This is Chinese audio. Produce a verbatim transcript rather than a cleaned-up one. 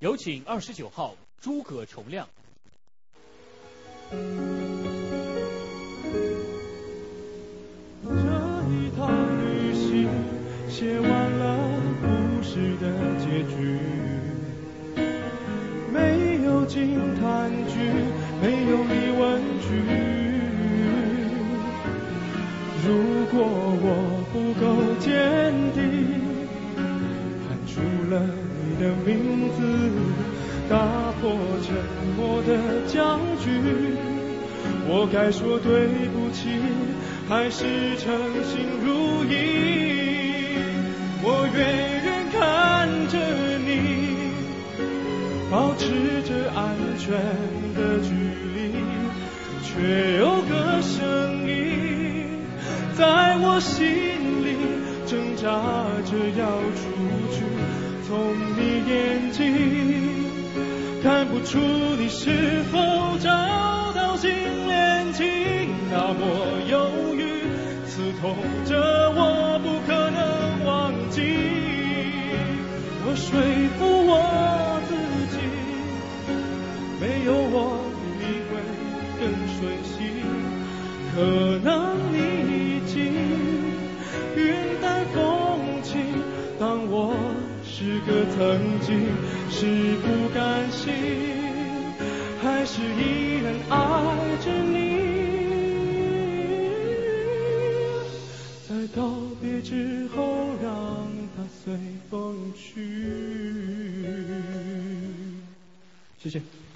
有请二十九号诸葛重亮。 这一趟旅行写完了故事的结局，没有惊叹句，没有疑问句。如果我不够坚定，喊出了你的名字，打破沉默的僵局，我该说对不起，还是诚心如意？我远远看着你，保持着安全的距离，却有个声音在我心里挣扎着要出去。从你眼睛看不出你是否找到新恋情，那么忧郁刺痛着我，不可能忘记。我说服我自己，没有我你会更顺心。可能你已经云淡风轻，当我是个曾经，是不甘心，还是依然爱着你？在告别之后，让它随风去。谢谢。